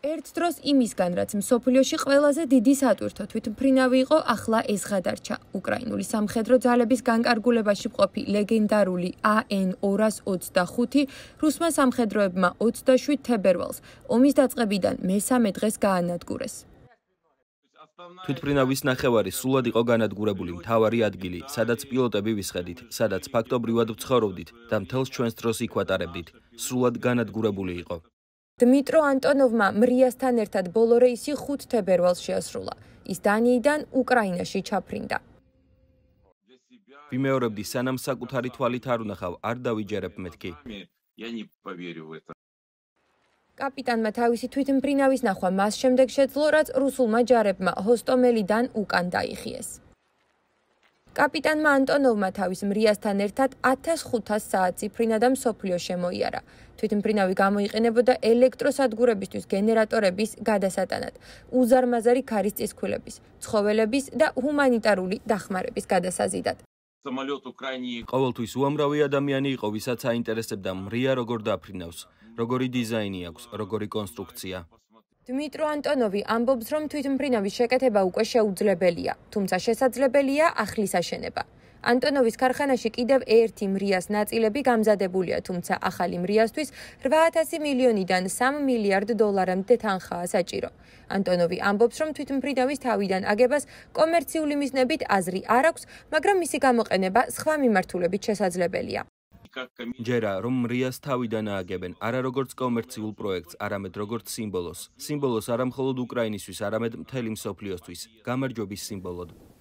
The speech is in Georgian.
ერთ დროს იმისგან, რაც მსოფლიოში ყველაზე დიდი სატვირთო თვითმფრინავი იყო, ახლა ეს გადარჩა. უკრაინული სამხედრო ძალების განკარგულებაში მყოფი ლეგენდარული AN-225 რუსმა სამხედროებმა 27 თებერვალს ომის დაწყებიდან მესამე დღეს გაანადგურეს. თვითმფრინავის ნახევარი სრულად იყო განადგურებული მთავარი ადგილი, სადაც პილოტები ვისხედით, სადაც ფაქტობრივად ვცხოვრობდით და მთელს ჩვენს დროს იქ ვატარებდით. სრულად განადგურებული იყო. დმიტრო ანტონოვმა მრიასთან ერთად ბოლო რეისი 5 თებერვალს შეასრულა. ის დანიიდან უკრაინაში ჩაფრინდა. ვიმეორებდი, სანამ საკუთარი თვალით არ ვნახავ, არ დავიჯერებ მეთქი. კაპიტანმა თავისი თვითმფრინავის ნახვა მას შემდეგ შეძლო, რაც რუსულმა ჯარებმა ჰოსტომელიდან უკან დაიხიეს. კაპიტანმა ანტონოვმა თავის მრიასთან ერთად 1500 საათს იფრინა და მსოფლიო შემოიარა. თვითმფრინავი გამოიყენებოდა ელექტროსადგურებისთვის გენერატორების გადასატანად, უზარმაზარი ქარის წისქვილების, ცხოველების და ჰუმანიტარული დახმარების გადასაზიდად. ყოველთვის უამრავი ადამიანი იყო, ვისაც აინტერესებდა მრია როგორ დაფრინავს, როგორი დიზაინი აქვს, როგორი კონსტრუქცია. დმიტრო ანტონოვი ამბობს, რომ თვითმფრინავის შეკეთება უკვე შეუძლებელია, თუმცა შესაძლებელია ახლის აშენება. ანტონოვის ქარხანაში კიდევ ერთი მრიას ნაწილები გამზადებულია, თუმცა ახალი მრიასთვის 800 მილიონიდან 3 მილიარდ დოლარამდე თანხაა საჭირო. ანტონოვი ამბობს, რომ თვითმფრინავის თავიდან აგებას კომერციული მიზნებით აზრი არ აქვს, მაგრამ მისი გამოყენება სხვა მიმართულებით შესაძლებელია. ჯერა, რომ მრიას თავიდან ააგებენ, არა როგორც კომერციულ პროექტს, არამედ როგორც სიმბოლოს. სიმბოლოს არა მხოლოდ უკრაინისთვის, არამედ მთელი მსოფლიოსთვის. გამარჯვების სიმბოლოდ.